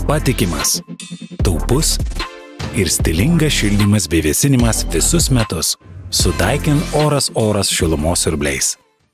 patikimas, taupus ir stilingas šildymas bei vėsinimas visus metus. Su Daikin Oras šilumos siurbliais.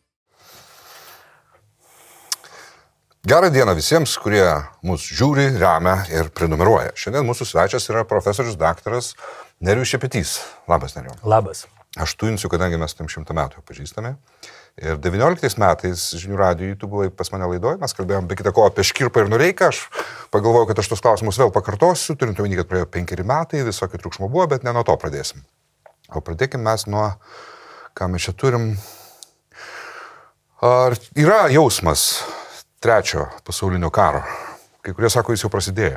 Gerą dieną visiems, kurie mus žiūri, remia ir prenumeruoja. Šiandien mūsų svečias yra profesorius daktaras Nerijus Šepetys. Labas, Nerijau. Labas. Aš tuinsiu, kadangi mes tam 100 metų pažįstame. Ir 19 metais Žinių radijoje tu buvai pas mane laidoje, mes kalbėjom be kita ko apie Škirpą ir Noreiką. Aš pagalvojau, kad aš tos klausimus vėl pakartosiu, turint omeny, kad praėjo 5 metai, visokio triukšmo buvo, bet ne nuo to pradėsim. O pradėkim mes nuo, ką mes čia turim. Ar yra jausmas trečio pasaulinio karo? Kai kurie sako, jis jau prasidėjo.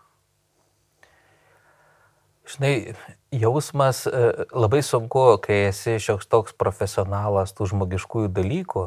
Žinai, jausmas labai sunku, kai esi šioks toks profesionalas tų žmogiškųjų dalykų.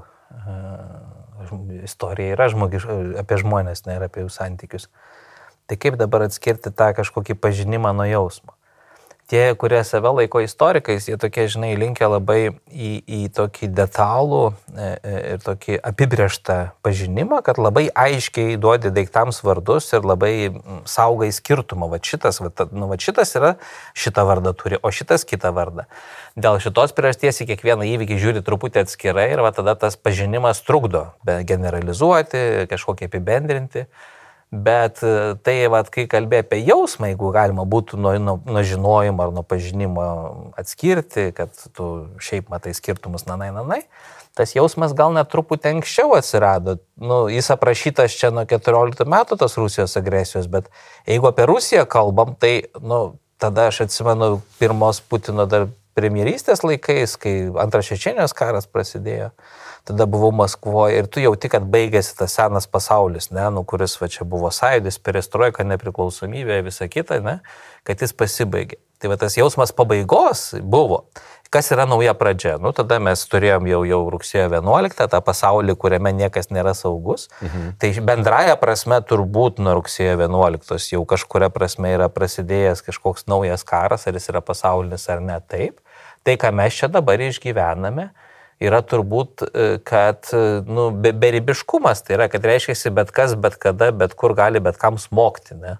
Istorija yra apie žmonės, ne ir apie jų santykius. Tai kaip dabar atskirti tą kažkokį pažinimą nuo jausmo? Tie, kurie save laiko istorikais, jie tokie, žinai, linkia labai į tokį detalų ir tokį apibrėžtą pažinimą, kad labai aiškiai duodi daiktams vardus ir labai saugai skirtumą. Va šitas yra šitą vardą turi, o šitas kitą vardą. Dėl šitos priežasties į kiekvieną įvykį žiūri truputį atskirai ir va tada tas pažinimas trukdo generalizuoti, kažkokį apibendrinti. Bet tai, kai kalbė apie jausmą, jeigu galima būtų nuo žinojimo ar nuo pažinimo atskirti, kad tu šiaip matai skirtumus nanai, tas jausmas gal net truputį anksčiau atsirado. Jis aprašytas čia nuo 14 metų tos Rusijos agresijos, bet jeigu apie Rusiją kalbam, tai tada aš atsimenu pirmos Putino dar premjerystės laikais, kai antras Čečėnijos karas prasidėjo. Tada buvau Maskvoje ir tu jauti, kad baigėsi tas senas pasaulis, kuris čia buvo sąjūdis, perestroika, nepriklausomybė, visa kita, kad jis pasibaigė. Tai va tas jausmas pabaigos buvo. Kas yra nauja pradžia? Tada mes turėjom jau rugsėjo 11, tą pasaulį, kuriame niekas nėra saugus. Tai bendraja prasme turbūt nuo rugsėjo 11 jau kažkuria prasme yra prasidėjęs kažkoks naujas karas, ar jis yra pasaulinis ar ne taip. Tai, ką mes čia dabar išgyvename, yra turbūt, kad beribiškumas, tai yra, kad reiškia bet kas, bet kada, bet kur gali bet kam smogti, ne?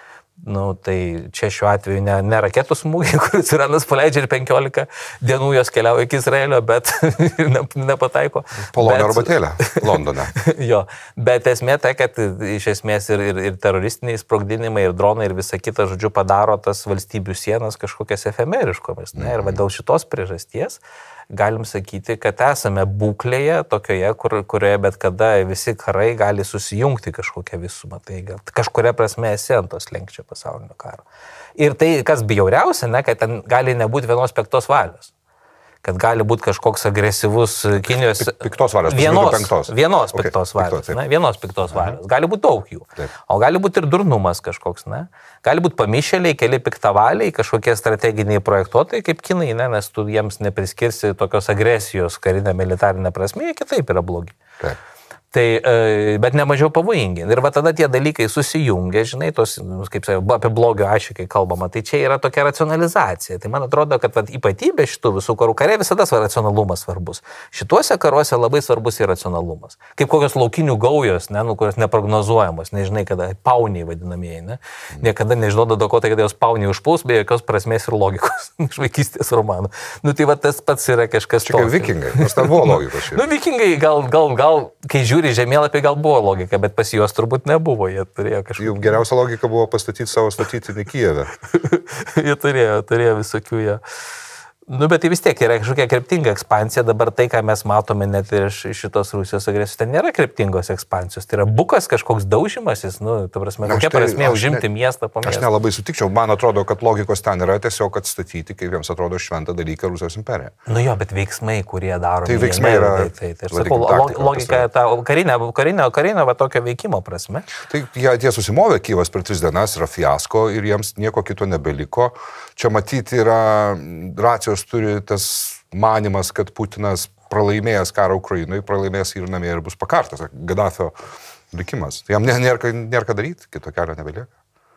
Tai čia šiuo atveju ne raketų smūgiai, kuris Iranas paleidžia ir 15 dienų jos keliauja iki Izraelio, bet nepataiko. Polonio arbatėlė Londone. Jo, bet esmė tai, kad iš esmės ir teroristiniai sprogdinimai, ir dronai, ir visa kita, žodžiu, padaro tas valstybių sienas kažkokias efemeriškomis. Ir va dėl šitos priežasties galim sakyti, kad esame būklėje tokioje, kurioje bet kada visi karai gali susijungti kažkokią visumą. Tai kažkuria prasme esi ant tos lenkčio pasaulinio karo. Ir tai, kas bjauriausia, kad ten gali nebūti vienos piktos valios. Kad gali būti kažkoks agresyvus Kinijos... Piktos valios, vienos piktos valios. Vienos piktos valios. Gali būti daug jų. Taip. O gali būti ir durnumas kažkoks, Gali būti pamišėliai, keli piktavaliai, kažkokie strateginiai projektuotojai kaip kinai, nes tu jiems nepriskirsi tokios agresijos karinę, militarinę prasme, jie kitaip yra blogi. Taip. Tai, bet nemažiau pavojingi. Ir va tada tie dalykai susijungia, žinai, tos, kaip sakiau, apie blogio ašį, kai kalbama, tai čia yra tokia racionalizacija. Tai man atrodo, kad ypatybė šitų visų karų kare visada racionalumas svarbus. Šituose karuose labai svarbus yra racionalumas. Kaip kokios laukinių gaujos, kurios neprognozuojamos, nežinai, kada pauniai vadinamieji, Niekada nežinodavo, ko tai, kad jos pauniai užpuls, be jokios prasmės ir logikos iš vaikystės romanų. Tai va tas pats yra kažkas toks. Čia kaip vikingai, nors ten buvo logikos. Vikingai gal, kai žiūri žemėlapį, gal buvo logika, bet pas juos turbūt nebuvo. Jie turėjo kažkokį... Jų geriausia logika buvo pastatyti savo statytinį Kijeve. Jie turėjo visokių jie. Bet tai vis tiek yra kažkokia kryptinga ekspansija. Dabar tai, ką mes matome net ir iš šitos Rusijos agresijos, tai nėra kryptingos ekspansijos. Tai yra bukas kažkoks daužimasis, ta prasme, kokia prasmė užimti miestą po miestą. Aš nelabai sutikčiau. Man atrodo, kad logikos ten yra tiesiog atstatyti, kaip jiems atrodo, šventą dalyką Rusijos imperiją. Bet veiksmai, kurie daro. Tai veiksmai yra... Tai sakau, logika, ta karinė va tokio veikimo prasme. Tai jie susimovė, Kyjivas per 3 dienas yra fiasko ir jiems nieko kito nebeliko. Čia matyti yra racijos turi tas manimas, kad Putinas pralaimėjęs karą Ukrainoje, pralaimėjęs ir namie ir bus pakartas. Gaddafio likimas. Tai jam nėra ką daryti, kito kelio nebelieka.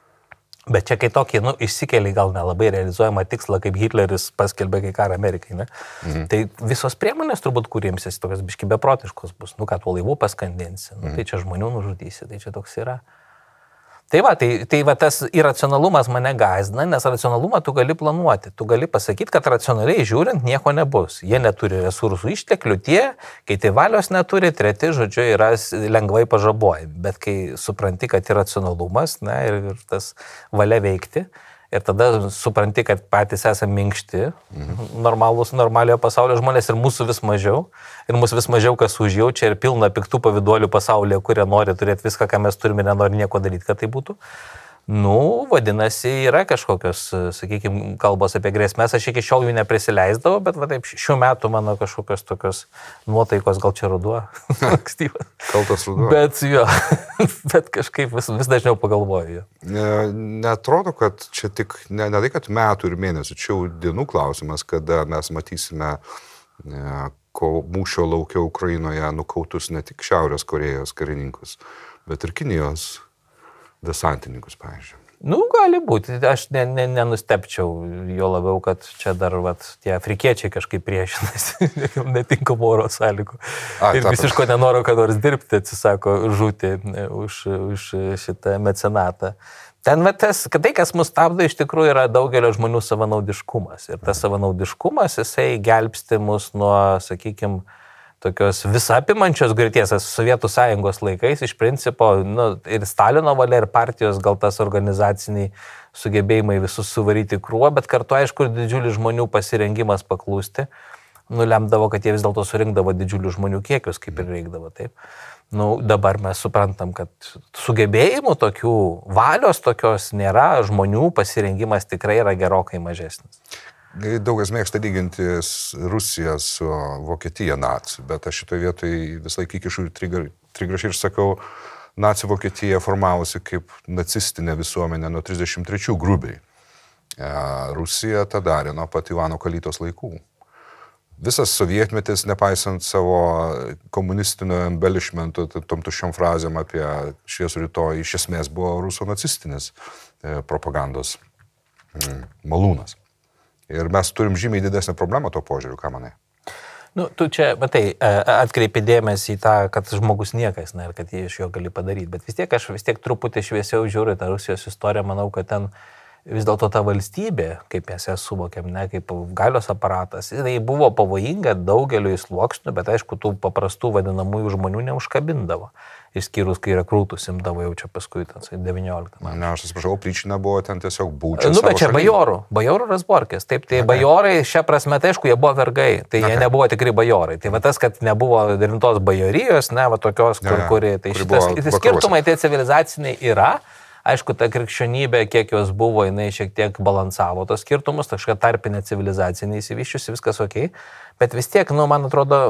Bet čia kai tokį, išsikeli gal nelabai realizuojamą tikslą, kaip Hitleris paskelbė kai karą Amerikai, ne? Tai visos priemonės turbūt, kuriems esi tokios biški beprotiškos bus, ką tuo laivu paskandinsi, tai čia žmonių nužudysi, tai čia toks yra. Tai va tas iracionalumas mane gąsdina, nes racionalumą tu gali planuoti. Tu gali pasakyti, kad racionaliai žiūrint nieko nebus. Jie neturi resursų išteklių, kiti valios neturi, treti, žodžiu, yra lengvai pažabojami. Bet kai supranti, kad iracionalumas, na, ir tas valia veikti, ir tada supranti, kad patys esame minkšti, normaliojo pasaulio žmonės ir mūsų vis mažiau. Ir mūsų vis mažiau kas užjaučia ir pilna piktų paviduolių pasaulyje, kurie nori turėti viską, ką mes turime, nenori nieko daryti, kad tai būtų. Nu, vadinasi, yra kažkokios, sakykime, kalbos apie grėsmės. Aš iki šiol jų neprisileisdavau, bet va taip, šių metų mano kažkokios tokios nuotaikos, gal čia ruduo, ankstyvas. Kaltas ruduo. Bet kažkaip vis dažniau pagalvoju. Neatrodo, kad čia tik, ne tai, kad metų ir mėnesių, čia jau dienų klausimas, kada mes matysime mūšio laukia Ukrainoje nukautus ne tik Šiaurės Korėjos karininkus, bet ir Kinijos desantininkus, pavyzdžiui. Nu, gali būti. Aš nenustepčiau, jo labiau, kad čia dar tie afrikiečiai kažkaip priešinasi, netinkamų oro sąlygų. Ir visiško nenoro, kad nors dirbti, atsisako žūti už šitą mecenatą. Ten tai, kas mus stabdo, iš tikrųjų yra daugelio žmonių savanaudiškumas. Ir tas savanaudiškumas, jisai gelbsti mus nuo, sakykime, tokios visapimančios griūties. Sovietų sąjungos laikais, iš principo, ir Stalino valia, ir partijos gal tas organizaciniai sugebėjimai visus suvaryti krūvą, bet kartu, aišku, ir didžiulis žmonių pasirengimas paklūsti, nulemdavo, kad jie vis dėlto surinkdavo didžiulių žmonių kiekius, kaip ir reikdavo, taip. Nu, dabar mes suprantam, kad sugebėjimų tokių, valios tokios nėra, žmonių pasirengimas tikrai yra gerokai mažesnis. Daugas mėgsta lyginti Rusiją su Vokietija nacių, bet aš šitoje vietoje vis laik įkišu trigrašį ir sakau, nacių Vokietija formavosi kaip nacistinė visuomenė nuo 33 grubiai. Rusija tą darė nuo pat Ivano Kalytos laikų. Visas sovietmetis, nepaisant savo komunistinio embellishmento, tom tuščiom frazėm apie šviesų rytoj, iš esmės buvo rusų nacistinis propagandos malūnas. Ir mes turim žymiai didesnę problemą to požiūriu, ką manai? Nu, tu čia, matai, atkreipi dėmesį į tą, kad žmogus niekas, ir kad jie iš jo gali padaryti. Bet aš vis tiek truputį šviesiau žiūriu tą Rusijos istoriją, manau, kad ten vis dėlto ta valstybė, kaip mes ją suvokiam, kaip galios aparatas, tai buvo pavojinga daugeliu sluoksnių, bet aišku, tų paprastų vadinamųjų žmonių neužkabindavo. Išskyrus, kai rekrūtus imdavo jau čia paskui 19. Ne, aš atsiprašau, Pryčina buvo ten tiesiog būčia. Nu, bet čia bajorų Razborkės. Taip, tai bajorai šią prasme, tai aišku, jie buvo vergai, tai jie nebuvo tikri bajorai. Tai va tas, kad nebuvo rimtos bajorijos, tokios, kuri, tai šitas skirtumai tie civilizaciniai yra. Aišku, ta krikščionybė, kiek jos buvo, jinai šiek tiek balansavo tos skirtumus, kažkokia tarpinė civilizacija neįsivyščiusi, viskas ok. Bet vis tiek, man atrodo,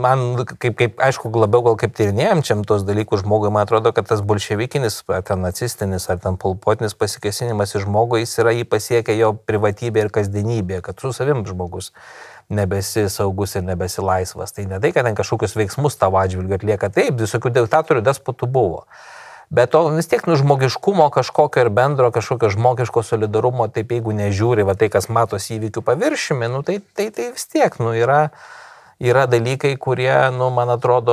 kaip aišku, labiau gal kaip tyrinėjom čia tos dalykus žmogui, man atrodo, kad tas bolševikinis, ar ten nacistinis, ar ten polpotinis pasikėsinimas į žmogų, jis yra jį pasiekę jo privatybė ir kasdienybė, kad su savim žmogus nebesi saugus ir nebesi laisvas. Tai ne tai, kad ten kažkokius veiksmus tavo atžvilgiu atlieka, taip, visokių diktatorių despotų buvo. Bet to vis tiek žmogiškumo kažkokio ir bendro, kažkokio žmogiško solidarumo, taip jeigu nežiūri, va tai, kas matos įvykių paviršiumi, tai vis tiek, yra dalykai, kurie, man atrodo,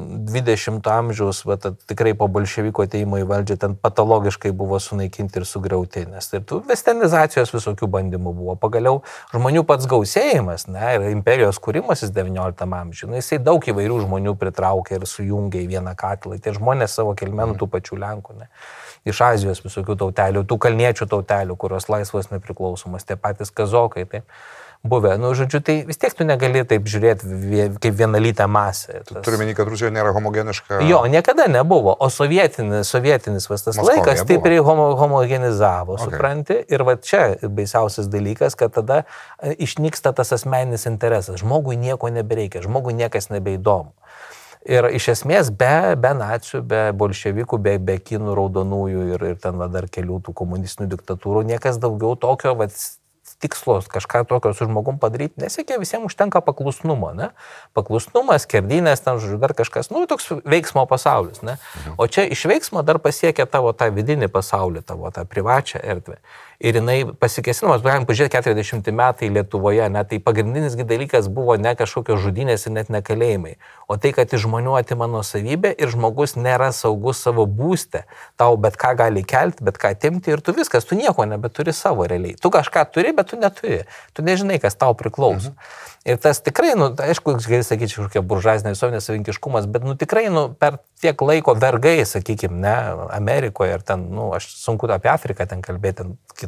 20 amžiaus, tikrai po bolševiko ateimo į valdžią, ten patologiškai buvo sunaikinti ir sugriauti, nes ir tų westenizacijos visokių bandymų buvo. Pagaliau žmonių pats gausėjimas, ir imperijos kūrimasis 19 amžiuje, jisai daug įvairių žmonių pritraukė ir sujungė į vieną katilą. Tie žmonės savo kilmenų tų pačių Lenkų, iš Azijos visokių tautelių, tų kalniečių tautelių, kurios laisvos nepriklausomas, tie patys kazokai, taip. Buvę. Žodžiu, tai vis tiek tu negali taip žiūrėti kaip vienalytę masę. Turiu meni, kad Rusija nėra homogeniška. Jo, niekada nebuvo, o sovietinis tas laikas stipriai homogenizavo, supranti? Ir va čia baisiausias dalykas, kad tada išnyksta tas asmeninis interesas. Žmogui nieko nebereikia, žmogui niekas nebeįdomu. Ir iš esmės be nacių, be bolševikų, be kinų raudonųjų ir ten dar kelių tų komunistinių diktatūrų, niekas daugiau tokio tikslos kažką tokio su žmogum padaryti nesiekia, visiems užtenka paklusnumo, ne? Paklusnumas, skerdynės, ten žodžiu, dar kažkas, toks veiksmo pasaulis, ne? O čia iš veiksmo dar pasiekia tavo tą vidinį pasaulį, tavo tą privačią erdvę. Ir jinai pasikėsinamas, galim pažiūrėti 40 metai Lietuvoje, ne, tai pagrindinis dalykas buvo ne kažkokios žudynės ir net ne kalėjimai, o tai, kad iš žmonių atima nuosavybė ir žmogus nėra saugus savo būste. Tau bet ką gali kelti, bet ką atimti ir tu viskas, tu nieko nebeturi savo realiai. Tu kažką turi, bet tu neturi. Tu nežinai, kas tau priklauso. Ir tas tikrai, aišku, gali sakyti, kažkokia buržuazinė visuomenės savinkiškumas, bet tikrai, per tiek laiko vergai, sakykime, ne, Amerikoje ir ten, aš sunku apie Afriką ten kalbėti,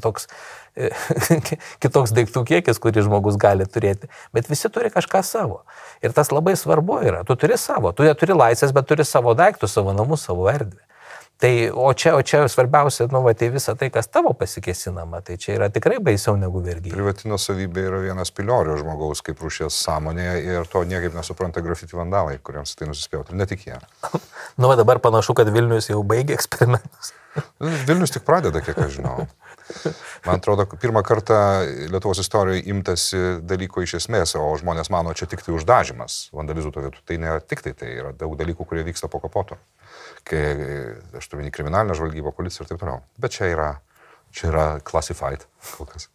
kitoks daiktų kiekis, kurį žmogus gali turėti, bet visi turi kažką savo. Ir tas labai svarbu yra, tu turi savo, tu turi laisvės, bet turi savo daiktus, savo namus, savo erdvę. Tai, o čia svarbiausia, tai visa tai, kas tavo pasikėsinama, tai čia yra tikrai baisiau negu vergija. Privati nuosavybė yra vienas piliorių žmogaus kaip rūšies sąmonėje ir to niekaip nesupranta grafiti vandalai, kuriems tai nusispjauti, ir ne tik jie. Dabar panašu, kad Vilnius jau baigė eksperimentus. Vilnius tik pradeda, kiek aš žinau. Man atrodo, pirmą kartą Lietuvos istorijoje imtasi dalyko iš esmės, o žmonės mano, čia tik tai uždažymas vandalizuoto vietų. Tai ne tik tai yra daug dalykų, kurie vyksta po kapoto. Kai aš turiu kriminalinę žvalgybą, policiją ir taip toliau. Bet čia yra classified kol kas.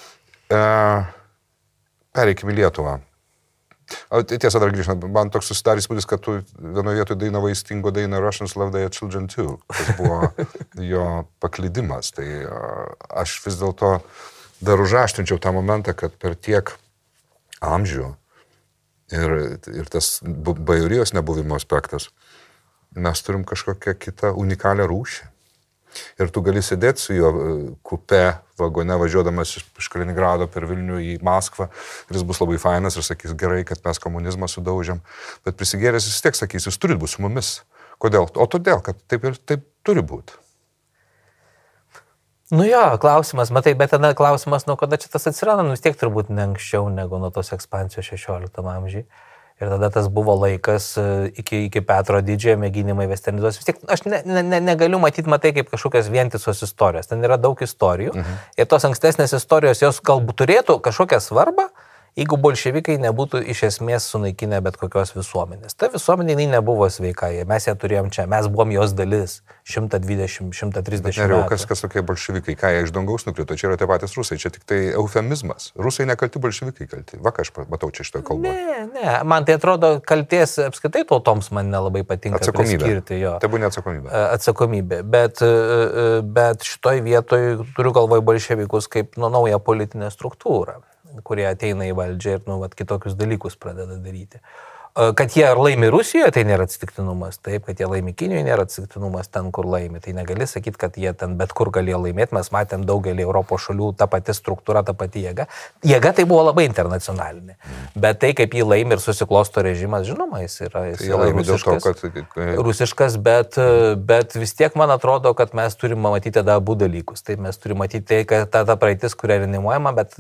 Pereikime į Lietuvą. Tiesa, dar grįžtant, man toks susidarė įspūdis, kad tu vienoje vietoje dainavai Stingo dainą Russians Love Their Children Too, kas buvo jo paklydimas. Tai aš vis dėlto dar užaštrinčiau tą momentą, kad per tiek amžių ir tas bajorijos nebuvimo aspektas, mes turim kažkokią kitą unikalią rūšį. Ir tu gali sėdėti su juo kupe vagone, važiuodamas iš Kaliningrado per Vilnių į Maskvą, ir jis bus labai fainas ir sakys, gerai, kad mes komunizmą sudaužėm, bet prisigėręs jis tiek sakys, jūs turit būti su mumis. Kodėl? O todėl, kad taip ir taip turi būti. Klausimas, matai, bet tada klausimas, kada čia tas atsirado, vis tiek turbūt ne anksčiau negu nuo tos ekspansijos 16 amžiai. Ir tada tas buvo laikas iki Petro Didžiojo mėginimai westernizuoti. Vis tiek aš negaliu matyti, kaip kažkokios vientisos istorijos. Ten yra daug istorijų. Ir tos ankstesnės istorijos, jos galbūt turėtų kažkokią svarbą, jeigu bolševikai nebūtų iš esmės sunaikinę bet kokios visuomenės. Ta visuomenė nebuvo sveika, mes ją turėjom čia, mes buvom jos dalis 120-130 metų. Kas tokie bolševikai, ką jie iš dangaus nukrito, čia yra tie patys rusai, čia tik tai eufemizmas. Rusai nekalti, bolševikai kalti. Va, ką aš matau čia šitoje kalboje. Ne, man tai atrodo, kalties apskaitai tautoms man nelabai patinka priskirti jo. Tai būna atsakomybė. Atsakomybė, bet šitoj vietoj turiu galvoj bolševikus kaip naują politinę struktūrą, kurie ateina į valdžią ir kitokius dalykus pradeda daryti. Kad jie laimi Rusijoje, tai nėra atsitiktinumas, taip, kad jie laimi Kinijoje, nėra atsitiktinumas ten, kur laimi. Tai negali sakyti, kad jie ten bet kur galėjo laimėti, mes matėm daugelį Europos šalių, ta pati struktūra, ta pati jėga. Jėga tai buvo labai internacionalinė, bet tai, kaip jį laimi ir susiklosto režimas, žinoma, jis yra rusiškas, bet vis tiek man atrodo, kad mes turime matyti tada abu dalykus. Taip, mes turime matyti tai, kad ta praeitis, kuria renimuojama, bet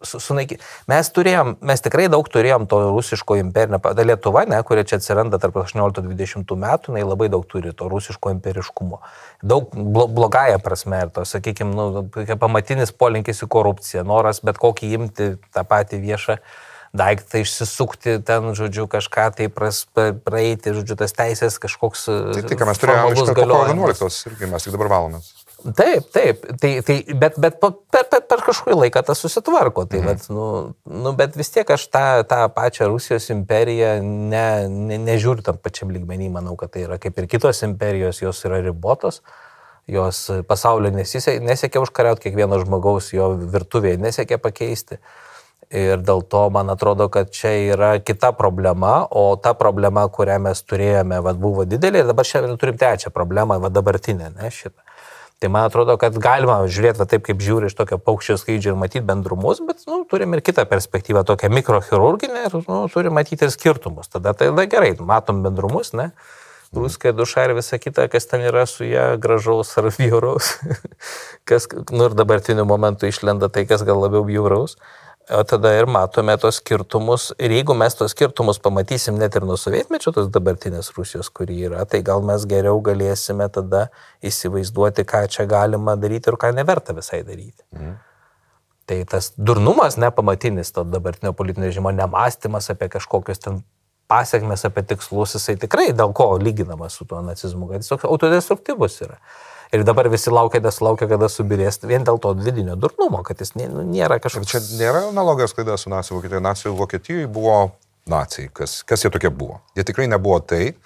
mes tikrai daug turėjom to rusiško imperinio, Lietuva, kurie čia atsiranda tarp 18-20 metų, labai daug turi to rusiško imperiškumo. Daug blogąją prasme ir to, sakykime, pamatinis polinkis į korupciją, noras bet kokį imti tą patį viešą daiktą, išsisukti ten, žodžiu, kažką tai praeiti, žodžiu, tas teisės kažkoks tai ką mes turėjome iš kovo 11 irgi mes tik dabar valomės. Taip, bet per kažkurį laiką tas susitvarko, tai bet vis tiek aš tą pačią Rusijos imperiją nežiūriu tam pačiam lygmenį, manau, kad tai yra kaip ir kitos imperijos, jos yra ribotos, jos pasaulio nesiekia užkariauti kiekvieno žmogaus, jo virtuvėje nesiekia pakeisti. Ir dėl to man atrodo, kad čia yra kita problema, o ta problema, kurią mes turėjome, buvo didelė ir dabar šiandien turim trečią problemą, dabartinę, šitą. Tai man atrodo, kad galima žiūrėti taip, kaip žiūri iš tokio paukščio skrydžio ir matyti bendrumus, bet turim ir kitą perspektyvą, tokią mikrochirurginę ir turim matyti ir skirtumus. Tada gerai, matom bendrumus, ruskая duša ir visa kita, kas ten yra su ją gražaus ar bjauraus, kas, ir dabartiniu momentu išlenda tai, kas gal labiau bjauraus. O tada ir matome tos skirtumus. Ir jeigu mes tos skirtumus pamatysim net ir nuo sovietmečio, tos dabartinės Rusijos, kuri yra, tai gal mes geriau galėsime tada įsivaizduoti, ką čia galima daryti ir ką neverta visai daryti. Tai tas durnumas nepamatinis, to dabartinio politinio režimo nemąstymas apie kažkokius ten pasiekmes, apie tikslus, jisai tikrai dėl ko lyginamas su tuo nacizmu, kad jis autodestruktyvus yra. Ir dabar visi laukia, kada subirės vien dėl to vidinio durnumo, kad jis nėra kažkoks... Čia nėra analogijos klaida su nacijų Vokietijoje. Nacijų Vokietijoje buvo nacijai. Kas jie tokie buvo? Jie tikrai nebuvo tai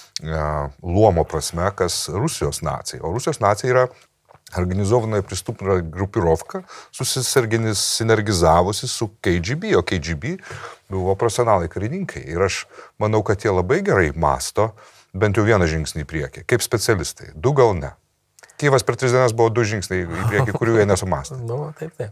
luomo prasme, kas Rusijos nacijai. O Rusijos nacijai yra organizovanная преступная группировка, sinergizavusi su KGB, o KGB buvo profesionalai karininkai. Ir aš manau, kad jie labai gerai masto bent jau vieną žingsnį į priekį, kaip specialistai. 2 gal ne. Kyjivas per 3 dienas buvo 2 žingsniai į priekį, kurių jie nesumastė. Taip.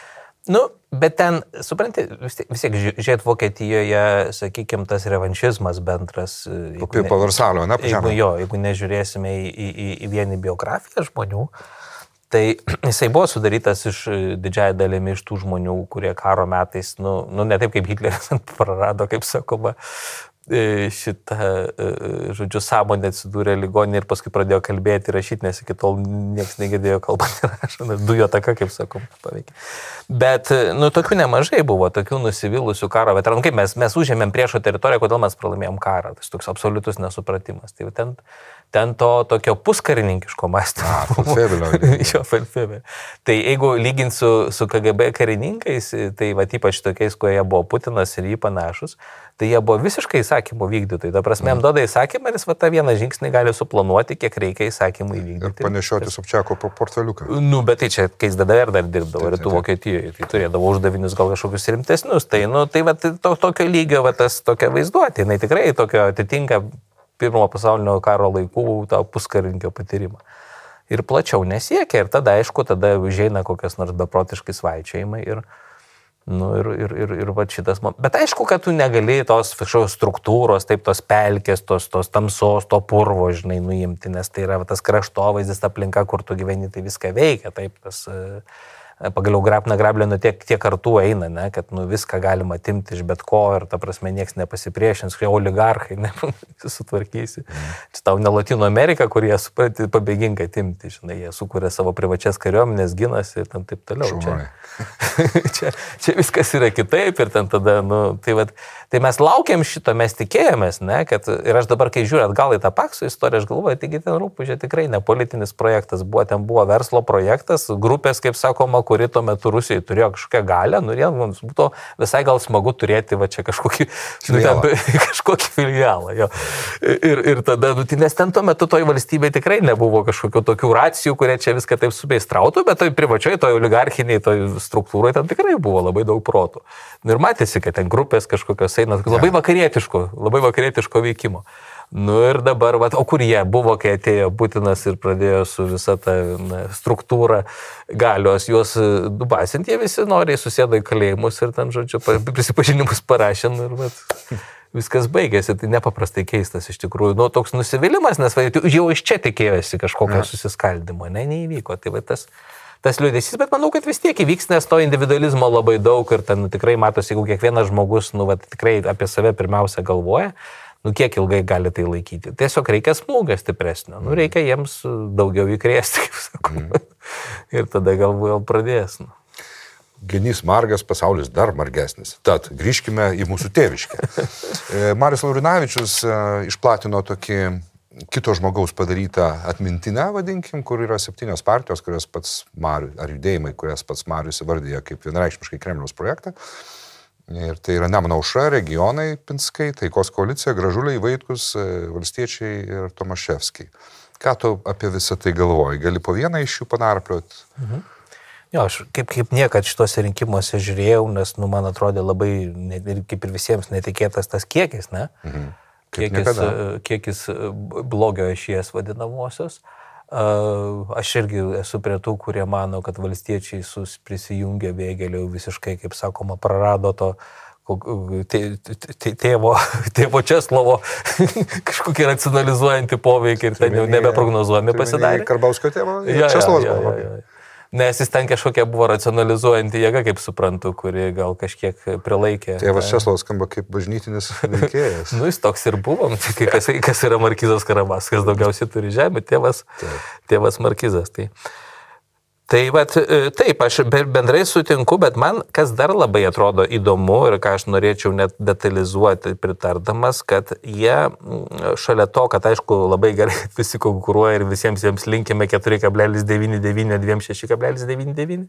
Bet ten, supranti, vis tiek žiūrėt Vokietijoje, sakykime, tas revanšizmas bendras. Po Versalio, ne? Jeigu nežiūrėsime į vienį biografiją žmonių, tai jisai buvo sudarytas iš didžiąją dalimi iš tų žmonių, kurie karo metais, ne taip kaip Hitleris prarado, kaip sakoma, šitą, žodžiu, sąmonę atsidūrė ligoninė ir paskui pradėjo kalbėti ir rašyti, nes iki tol niekas negirdėjo kalbant ir rašant, dujo taka, kaip sakoma, paveikia. Bet, tokių nemažai buvo, tokių nusivylusių karo veteranų. Kaip mes užėmėm priešo teritoriją, kodėl mes pralaimėjom karą. Tas toks absoliutus nesupratimas. Tai ten to tokio puskarininkiško mąstymo. Felfebelio. Tai jeigu lygint su KGB karininkais, tai ypač tokiais, kurie buvo Putinas ir jį panašus, tai jie buvo visiškai įsakymų vykdytojai. Ta prasme, jam duoda įsakymą ir jis tą vieną žingsnį gali suplanuoti, kiek reikia įsakymų įvykdyti. Ir panešioti Sobčiako portfeliuką. Bet tai čia, kai jis DDR dar dirbdavo Rytų Vokietijoje, tai turėdavo uždavinius gal kažkokius rimtesnius. Tai, tokio lygio, tas tokia vaizduotė, jinai tikrai tokio atitinka Pirmojo pasaulinio karo laikų tą puskarininkio patyrimą. Ir plačiau nesiekia. Ir tada, aišku, užeina kokias nors beprotiškai svaičiojimai ir šitas. Bet aišku, kad tu negali tos struktūros, taip tos pelkės, tos tamsos, to purvo, žinai, nuimti, nes tai yra tas kraštovaizdis, ta aplinka, kur tu gyveni, tai viską veikia. Taip, tas pagaliau grablė tiek kartų eina, ne, kad viską galima atimti iš bet ko ir, ta prasme, nieks nepasipriešins, kai oligarchai sutvarkysi. Čia tau ne Latino Amerika, kur jie pabėgingai atimti, žinai, jie sukuria savo privačias kariuomenės, ginasi ir taip toliau. Čia viskas yra kitaip ir ten tada, tai mes laukiam šito, mes tikėjomės, ne, kad ir aš dabar, kai žiūrėt gal į tą Pakso istoriją, aš galvoju, taigi ten Rupūžė tikrai ne politinis projektas, ten buvo verslo projektas, grupės, kaip sakoma, kuri tuo metu Rusijai turėjo kažkokią galę, mums būtų visai gal smagu turėti va čia kažkokį filialą. Jo. Ir tada, nes ten tuo metu toj valstybėje tikrai nebuvo kažkokių tokių racijų, kurie čia viską taip subeistrautų, bet toj privačioj, toj oligarchiniai, toj struktūroje ten tikrai buvo labai daug protų. Ir matėsi, kad ten grupės kažkokios eina, labai vakarietiško veikimo. Ir dabar, o kur jie buvo, kai atėjo Putinas ir pradėjo su visa ta struktūra galios juos dubasinti, jie visi noriai susėdo į kalėjimus ir ten, žodžiu, prisipažinimus parašė ir viskas baigėsi. Tai nepaprastai keistas iš tikrųjų. Toks nusivylimas, nes jau iš čia tikėjosi kažkokio susiskaldimo, neįvyko. Tai tas liūdesys, bet manau, kad vis tiek įvyks, nes to individualizmo labai daug ir ten tikrai matosi, jeigu kiekvienas žmogus tikrai apie save pirmiausia galvoja, kiek ilgai gali tai laikyti. Tiesiog reikia smūgio stipresnio, reikia jiems daugiau įkrėsti, kaip sakoma. Ir tada galvoju, pradės. Genys margas, pasaulis dar margesnis. Tad grįžkime į mūsų tėviškę. Marius Laurinavičius išplatino tokį kito žmogaus padarytą atmintinę, vadinkim, kur yra 7 partijos, kurias pats Marius, ar judėjimai, kurias pats Marius įvardyja kaip vienareikšmiškai Kremliaus projektą. Ir tai yra Nemuno aušra, regionai, Pinskai, Taikos koalicija, Gražuliai, Vaitkus, Valstiečiai ir Tomaševskiai. Ką tu apie visą tai galvoji? Gali po vieną iš jų panarplioti? Jo, aš kaip niekad šituose rinkimuose žiūrėjau, nes, man atrodė labai, kaip ir visiems, netikėtas tas kiekis, ne? Kiekis blogio ašies vadinamosios. Aš irgi esu prie tų, kurie mano, kad valstiečiai prisijungė Vėgėliui visiškai, kaip sakoma, prarado to tėvo Česlovo kažkokį racionalizuojantį poveikį ir ten jau nebeprognozuojami pasidarė. Karbauskio tėvo Česlovas buvo. Nes jis ten kažkokia buvo racionalizuojanti jėga, kaip suprantu, kuri gal kažkiek prilaikė. Tėvas Česlovas skamba kaip bažnytinis veikėjas. Jis toks ir buvo, kas yra Markizas Karabaskas, daugiausiai turi žemę, tėvas Markizas. Tai. Tai taip, aš bendrai sutinku, bet man kas dar labai atrodo įdomu ir ką aš norėčiau net detalizuoti pritardamas, kad jie šalia to, kad aišku labai gerai visi konkuruoja ir visiems jiems linkime 4,99, 26,99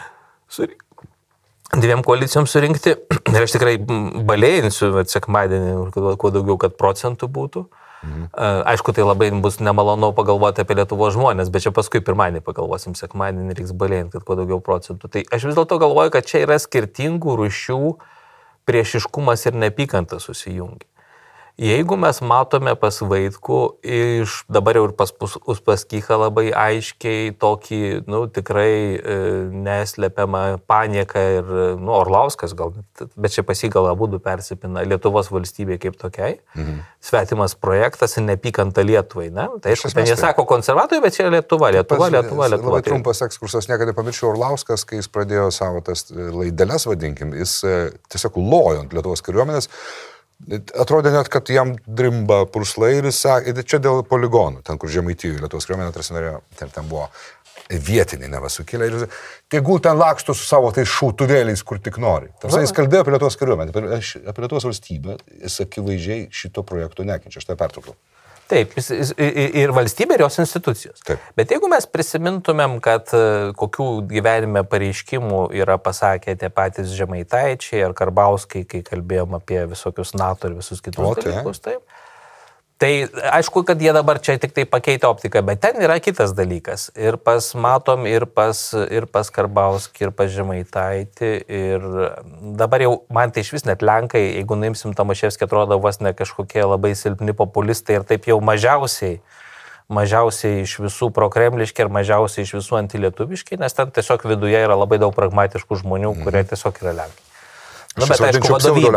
dviem koalicijoms surinkti. Ir aš tikrai balėjinsiu sekmadienį, kuo daugiau, kad procentų būtų. Aišku, tai labai bus nemalonu pagalvoti apie Lietuvos žmonės, bet čia paskui pirmadienį pagalvosim, sekmadienį reiks balėjant, kad kuo daugiau procentų. Tai aš vis dėlto galvoju, kad čia yra skirtingų rūšių priešiškumas ir neapykanta susijungi. Jeigu mes matome pas Vaitkų, dabar jau ir pas Uspaskichą labai aiškiai tokį, tikrai neslepiamą panieką ir, Orlauskas gal, bet čia pasigal abudu persipina Lietuvos valstybė kaip tokiai, svetimas projektas ir neapykanta Lietuvai, ne? Tai aišku, ten jie sako konservatoriai, bet čia Lietuva. Labai trumpas ekskursas, niekada pamirščiau Orlauskas, kai jis pradėjo savo tas laideles, vadinkim, jis tiesiog lojo ant Lietuvos kariuomenės. Atrodė net, kad jam drimba purslai ir jis sakė, čia dėl poligonų, ten kur Žemaitijoje Lietuvos kariuomenė tarsi norėjo, ten buvo vietiniai nevasukėlė ir tegul ten laksto su savo tais šautuvėliais, kur tik nori. Tarsi jis kalbėjo apie Lietuvos kariuomenę, apie Lietuvos valstybę, jis akivaizdžiai šito projekto nekenčia, aš tai pertraukiau. Taip, ir valstybė ir jos institucijos. Taip. Bet jeigu mes prisimintumėm, kad kokių gyvenime pareiškimų yra pasakę tie patys Žemaitaičiai ar Karbauskai, kai kalbėjom apie visokius NATO ir visus kitus dalykus, taip. Tai aišku, kad jie dabar čia tik tai pakeitė optiką, bet ten yra kitas dalykas. Ir pas Matom, ir pas Karbauskį, ir pas Žemaitaitį. Ir dabar jau man tai iš vis net Lenkai, jeigu nuimsim Tomaševskį, atrodo vos ne kažkokie labai silpni populistai ir taip jau mažiausiai iš visų prokremliški ir mažiausiai iš visų antilietuviški, nes ten tiesiog viduje yra labai daug pragmatiškų žmonių, kurie tiesiog yra Lenkai. Bet aišku,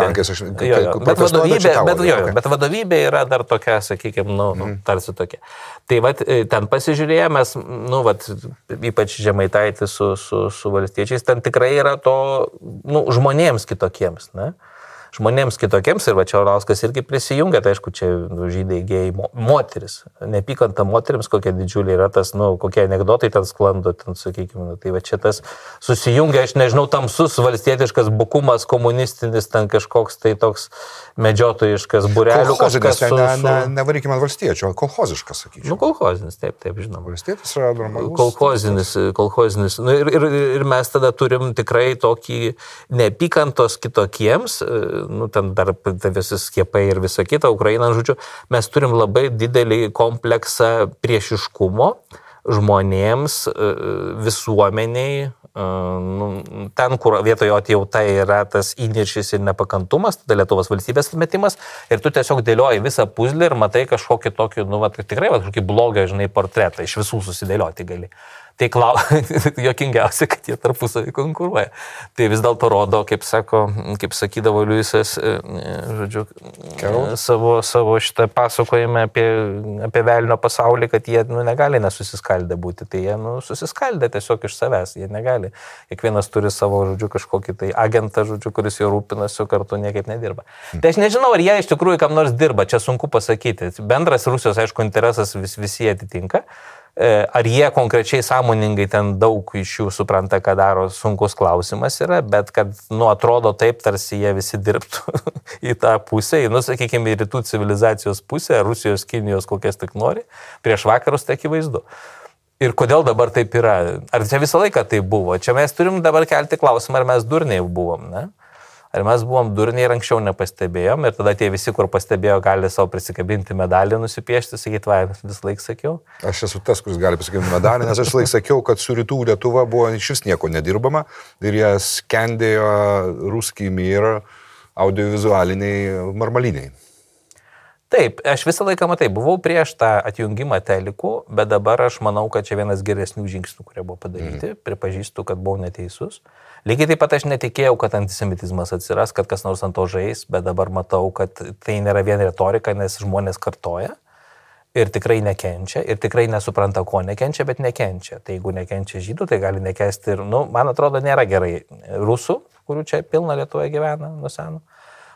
vadovybė yra dar tokia, sakykime, tarsi tokia. Tai ten pasižiūrėję mes, ypač Žemaitaitis su valstiečiais, ten tikrai yra to, žmonėms kitokiems, ne? Žmonėms kitokiems ir čia Orlauskas irgi prisijungia, tai aišku, čia žydai, gėjai, moteris, neapykanta moterims, kokia didžiulė yra tas, kokie anekdotai ten sklando, ten, sakykime, tai čia tas susijungia, aš nežinau, tamsus valstietiškas bukumas, komunistinis, ten kažkoks tai toks medžiotojiškas būrelių. Kolchozinis, nevarykime ant valstiečio, kolchoziškas, sakyčiau. Kolchozinis, taip, žinoma. Valstietis yra normalus. Kolchozinis. Ir mes tada turim tikrai tokį neapykantos kitokiems, ten dar visi skiepai ir visa kita, Ukraina, žodžiu, mes turim labai didelį kompleksą priešiškumo žmonėms, visuomeniai, ten, kur vietoje atjauta yra tas įniršis ir nepakantumas, tada Lietuvos valstybės atmetimas, ir tu tiesiog dėlioji visą puzlį ir matai kažkokį tokį, tikrai kažkokį blogą, portretą, iš visų susidėlioti gali. Tai jokingiausia, kad jie tarpusavį konkuruoja. Tai vis dėlto rodo, kaip sakydavo Liujisas, žodžiu, savo šitą pasakojimą apie velnio pasaulį, kad jie negali nesusiskaldę būti. Tai jie susiskaldę tiesiog iš savęs, jie negali. Kiekvienas turi savo, žodžiu, kažkokį tai agentą, žodžiu, kuris jo rūpinasi, kartu niekaip nedirba. Tai aš nežinau, ar jie iš tikrųjų kam nors dirba, čia sunku pasakyti. Bendras Rusijos, aišku, interesas visi atitinka. Ar jie konkrečiai sąmoningai ten daug iš jų supranta, ką daro, sunkus klausimas yra, bet kad, atrodo taip, tarsi jie visi dirbtų į tą pusę, sakykime, į rytų civilizacijos pusę, Rusijos, Kinijos, kokias tik nori, prieš vakarus tai akivaizdu. Ir kodėl dabar taip yra? Ar čia visą laiką tai buvo? Čia mes turim dabar kelti klausimą, ar mes durniai buvom, ne? Ar mes buvom durniai ir anksčiau nepastebėjom ir tada tie visi, kur pastebėjo, gali savo prisikabinti medalį, nusipiešti, sakyti, vis laik sakiau. Aš esu tas, kuris gali prisikabinti medalį, nes aš laik sakiau, kad su rytų Lietuva buvo iš vis nieko nedirbama ir jie skendėjo ruskį mir audiovizualiniai marmaliniai. Taip, aš visą laiką buvau prieš tą atjungimą telikų, bet dabar aš manau, kad čia vienas geresnių žingsnių, kurie buvo padaryti, pripažįstu, kad buvau neteisus. Lygiai taip pat aš netikėjau, kad antisemitizmas atsiras, kad kas nors ant to žais, bet dabar matau, kad tai nėra vien retorika, nes žmonės kartoja ir tikrai nekenčia, ir tikrai nesupranta, ko nekenčia, bet nekenčia. Tai jeigu nekenčia žydų, tai gali nekesti ir, man atrodo, nėra gerai rusų, kurių čia pilna Lietuvoje gyvena nuo seno.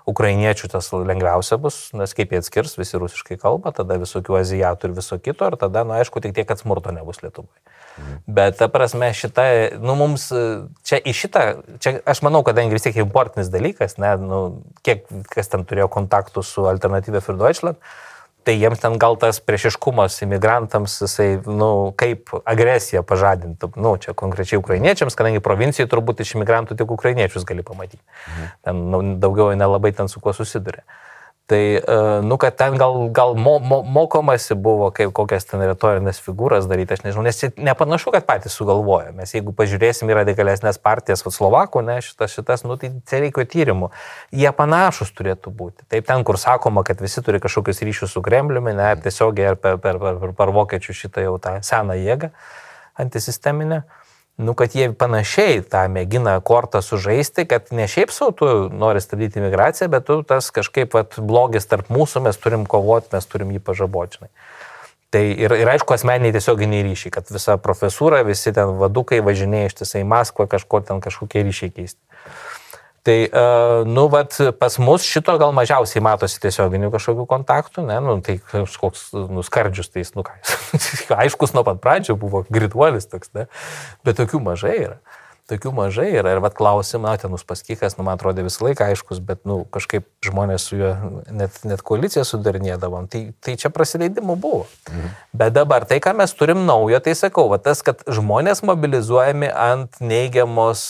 ukrainiečių tas lengviausia bus, nes kaip jie atskirs, visi rusiškai kalba, tada visokių azijatų ir viso kito, ir tada, aišku, tik tiek, kad smurto nebus Lietuvoje. Bet ta prasme šita, mums čia į šitą, čia aš manau, kadangi vis tiek importinis dalykas, ne, kiek kas ten turėjo kontaktų su Alternative für Deutschland, tai jiems ten gal tas priešiškumas imigrantams, jisai, kaip agresiją pažadintų, čia konkrečiai ukrainiečiams, kadangi provincijai turbūt iš imigrantų tik ukrainiečius gali pamatyti. Ten daugiau nelabai ten su kuo susiduria. Tai, kad ten gal mokomasi buvo, kaip kokias ten retorinės figūras daryti, aš nežinau, nes nepanašu, kad patys sugalvojo. Mes jeigu pažiūrėsim į radikalesnės partijas, Slovakų, ne, šitas, tai čia reikėjo tyrimų. Jie panašus turėtų būti. Taip, ten, kur sakoma, kad visi turi kažkokius ryšius su Kremliumi, ne, tiesiogiai ar per vokiečių šitą jau tą seną jėgą antisisteminę. Kad jie panašiai tą mėgina kortą sužaisti, kad ne šiaip savo tu nori stabdyti imigraciją, bet tu tas kažkaip blogis tarp mūsų, mes turim kovoti, mes turim jį pažaboti. Tai ir aišku, asmeniniai tiesioginiai ryšiai, kad visa profesūra, visi ten vadukai važinėja ištisai į Maskvą, kažkokie ryšiai keisti. Tai, pas mus šito gal mažiausiai matosi tiesioginių kažkokių kontaktų, ne, tai kažkoks skardžius, tai aiškus nuo pat pradžio buvo griduolis toks, ne, bet tokių mažai yra. Ir klausimą, ten Uspaskichas, man atrodė visą laiką aiškus, bet, kažkaip žmonės su juo net koaliciją sudarinėdavom, tai čia prasileidimų buvo. Bet dabar tai, ką mes turim naujo, tai sakau, tas, kad žmonės mobilizuojami ant neigiamos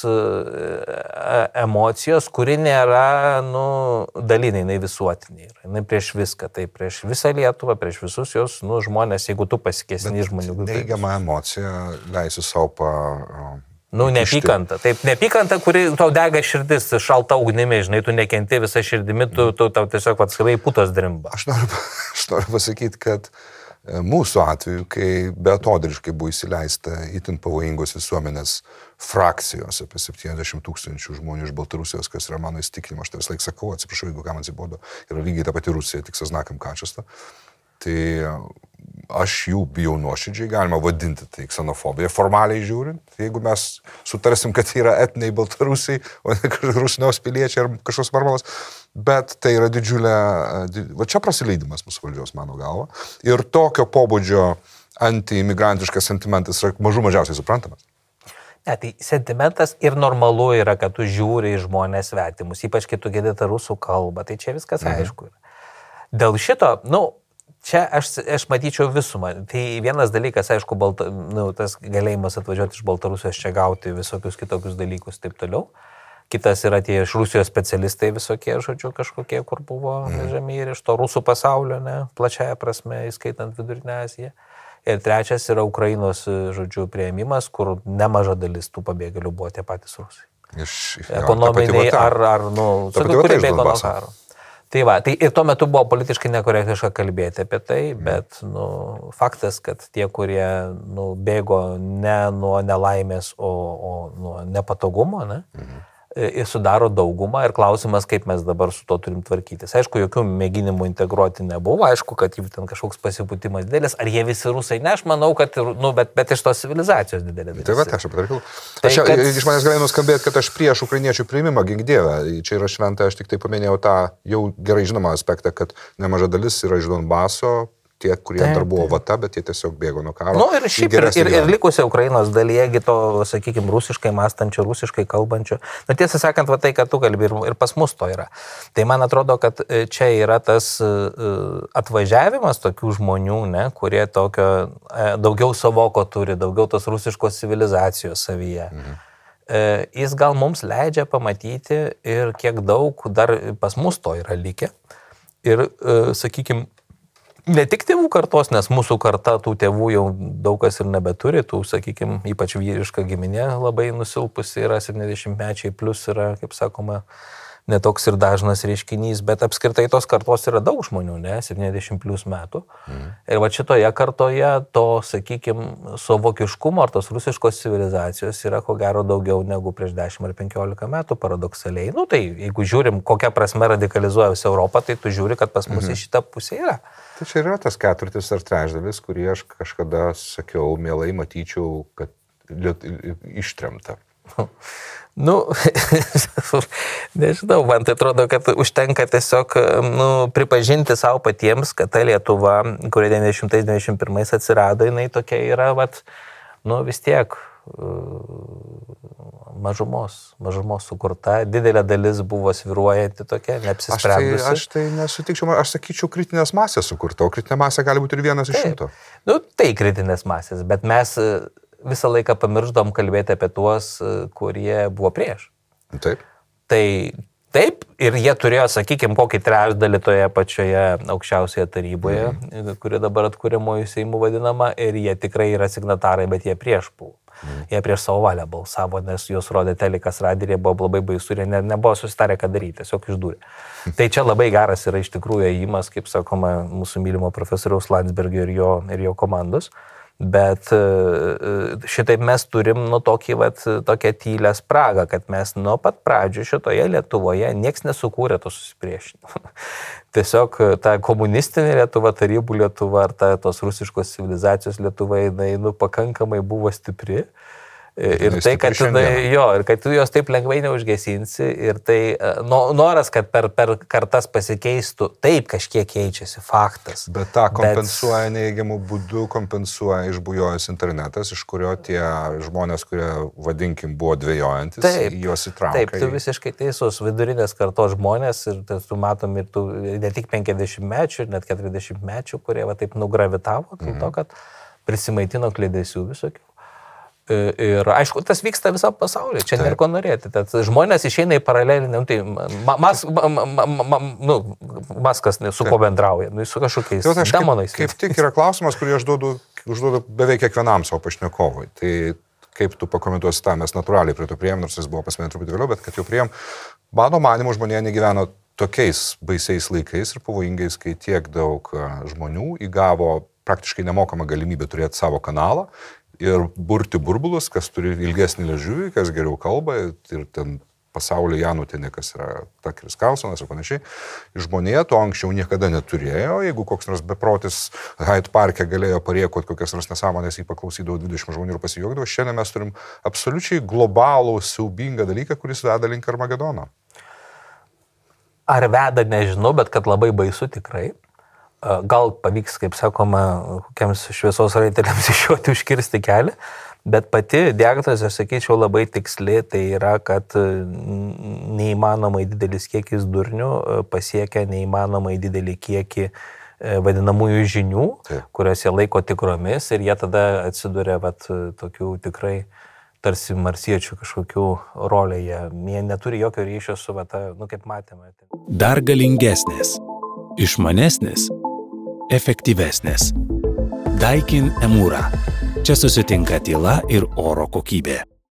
emocijos, kuri nėra, dalinai, jinai visuotiniai. Jinai prieš viską, tai prieš visą Lietuvą, prieš visus jos, žmonės, jeigu tu pasikėsini žmonių. Neigiama emocija leisiu savo Nepykanta. Taip, nepykanta, kuri tau dega širdis, šalta ugnimi, žinai, tu nekenti visą širdimi, tau tiesiog atskirai putos drimba. Aš noriu pasakyti, kad mūsų atveju, kai beatodariškai buvo įsileista itin pavojingos visuomenės frakcijos, apie 70 000 žmonių iš Baltarusijos, kas yra mano įsitikinimas, aš tai vis laik sakau, atsiprašau, jeigu ką man atsibodo, yra lygiai ta pati Rusija, tik sa znakam kačesto. Tai aš jų bijau nuoširdžiai, galima vadinti tai ksenofobija, formaliai žiūrint. Jeigu mes sutarsim, kad yra etiniai Baltarusiai, o ne Rusijos piliečiai ar kažkoks varmalas, bet tai yra didžiulė, va čia prasileidimas mūsų valdžios, mano galva. Ir tokio pobūdžio antiimigrantiškas sentimentas yra mažiausiai suprantamas. Ne, tai sentimentas ir normalu yra, kad tu žiūri į žmonės svetimus, ypač kai tu gedi tą rusų kalbą, tai čia viskas aišku yra. Dėl šito, čia aš matyčiau visumą. Tai vienas dalykas, aišku, tas galėjimas atvažiuoti iš Baltarusijos čia gauti visokius kitokius dalykus taip toliau. Kitas yra tie iš Rusijos specialistai visokie, žodžiu, kažkokie, kur buvo vežami ir iš to rusų pasaulio, ne, plačiaja prasme, įskaitant Vidurinę Aziją. Ir trečias yra Ukrainos, žodžiu, priėmimas, kur nemaža dalis tų pabėgėlių buvo tie patys rusai. Ekonominiai kurie bėgo nuo karo. Tai va, tai ir tuo metu buvo politiškai nekorektiška kalbėti apie tai, bet, faktas, kad tie, kurie, bėgo ne nuo nelaimės, o nuo nepatogumo, ne, ir sudaro daugumą ir klausimas, kaip mes dabar su to turim tvarkytis. Aišku, jokių mėginimų integruoti nebuvo, aišku, kad jų ten kažkoks pasipūtimas didelis, ar jie visi rusai, ne, aš manau, kad, bet iš tos civilizacijos didelė dalis. Tai va, aš aptarkiau. Iš manęs galėjo nuskambėti, kad aš prieš ukrainiečių priėmimą, gink dievą, čia yra šventa, aš tik tai paminėjau tą jau gerai žinomą aspektą, kad nemaža dalis yra iš Donbaso, tie, kurie dar buvo vata, bet jie tiesiog bėgo nuo karo. Ir šiaip ir likusia Ukrainos dalyje, to, sakykime, rusiškai mąstančio, rusiškai kalbančio. Tiesą sakant, va tai, kad tu kalbi, ir pas mus to yra. Tai man atrodo, kad čia yra tas atvažiavimas tokių žmonių, ne, kurie tokio daugiau savoko turi, daugiau tos rusiškos civilizacijos savyje. Jis gal mums leidžia pamatyti ir kiek daug dar pas mus to yra likę. Ir, sakykime, ne tik tėvų kartos, nes mūsų karta tų tėvų jau daug kas ir nebeturi, tų, sakykime, ypač vyriška giminė labai nusilpusi yra, 70-mečiai plus yra, kaip sakoma, netoks ir dažnas reiškinys, bet apskritai tos kartos yra daug žmonių, ne, 70 plus metų. Ir va šitoje kartoje to, sakykime, suvokiškumo ar tos rusiškos civilizacijos yra ko gero daugiau negu prieš 10 ar 15 metų paradoksaliai. Tai jeigu žiūrim, kokią prasme radikalizuojasi Europą, tai tu žiūri, kad pas mus į šitą pusę yra. Tai čia yra tas 4 ar trečdalis, kurį aš kažkada sakiau, mielai matyčiau, kad ištremta. Nežinau, man tai atrodo, kad užtenka tiesiog pripažinti savo patiems, kad ta Lietuva, kuri 1991 atsirado, jinai tokia yra, vis tiek mažumos sukurta, didelė dalis buvo sviruojanti tokia, neapsisprendusi. Aš tai nesutikčiau, aš sakyčiau kritinės masės sukurta, o kritinė masė gali būti ir 1 iš 100. Tai kritinės masės, bet mes visą laiką pamiršdom kalbėti apie tuos, kurie buvo prieš. Taip. Taip, ir jie turėjo, sakykime, kokį trečdalį toje pačioje aukščiausioje taryboje, kuri dabar atkūrimoju Seimu vadinama, ir jie tikrai yra signatarai, bet jie prieš buvo. Jie prieš savo valią balsavo, nes juos rodė telikas radija, buvo labai baisu ir nebuvo susitarę, ką daryti, tiesiog išdūrė. Tai čia labai geras yra iš tikrųjų ėjimas, kaip sakoma, mūsų mylimo profesoriaus Landsbergio ir jo komandos. Bet šitaip mes turim tokią tylę spragą, kad mes nuo pat pradžių šitoje Lietuvoje nieks nesukūrė to susipriešinimo. Tiesiog ta komunistinė Lietuva, tarybų Lietuva ar tos rusiškos civilizacijos Lietuva, jinai pakankamai buvo stipri. Ir tai, kad tu jos taip lengvai neužgesinsi ir tai noras, kad per kartas pasikeistų, taip kažkiek keičiasi, faktas. Bet tą kompensuoja neįgiamų būdų, kompensuoja išbujojęs internetas, iš kurio tie žmonės, kurie, vadinkim, buvo dvejojantis, juos įtraukia. Taip, tu visiškai teisus, vidurinės kartos žmonės ir tu matom ir tu ne tik 50 mečių, net 40 mečių, kurie taip nugravitavo, dėl to, kad prisimaitino klėdesių visokių. Ir aišku, tas vyksta visą pasaulį, čia nėra ko norėti. Tad žmonės išeina į paralelinį, Maskas su kuo bendrauja, su kažkokiais demonais. Kaip tik yra klausimas, kurį aš užduodu beveik kiekvienam savo pašnekovui. Tai kaip tu pakomentuosi tą, mes natūraliai prie to priėjom, nors jis buvo pas mane truputį vėliau, bet kad jau priėjom, mano manimu, žmonė negyveno tokiais baisiais laikais ir pavojingais, kai tiek daug žmonių įgavo praktiškai nemokamą galimybę turėti savo kanalą ir burti burbulus, kas turi ilgesnį liežuvį, kas geriau kalba, ir ten pasaulyje Janutienė, kas yra Takeris Carlsonas ir panašiai. Žmonė to anksčiau niekada neturėjo, jeigu koks nors beprotis Hyde Parke galėjo pariekoti kokias nors nesąmonės, jį paklausydavo 20 žmonių ir pasijuokdavo. Šiandien mes turim absoliučiai globalų, siaubingą dalyką, kuris veda link Armagedono. Ar veda, nežinau, bet kad labai baisu tikrai. Gal pavyks, kaip sakoma, kokiems šviesos raiteliams išjuoti užkirsti kelią, bet pati diagnozė, aš sakyčiau, labai tiksli, tai yra, kad neįmanomai didelis kiekis durnių pasiekia neįmanomai didelį kiekį vadinamųjų žinių, kurias jie laiko tikromis ir jie tada atsiduria tokių tikrai tarsi marsiečių kažkokių rolėje. Jie neturi jokio ryšio su, kaip matėme. Dar galingesnės, išmanesnės, efektyvesnės. Daikin Emura. Čia susitinka tyla ir oro kokybė.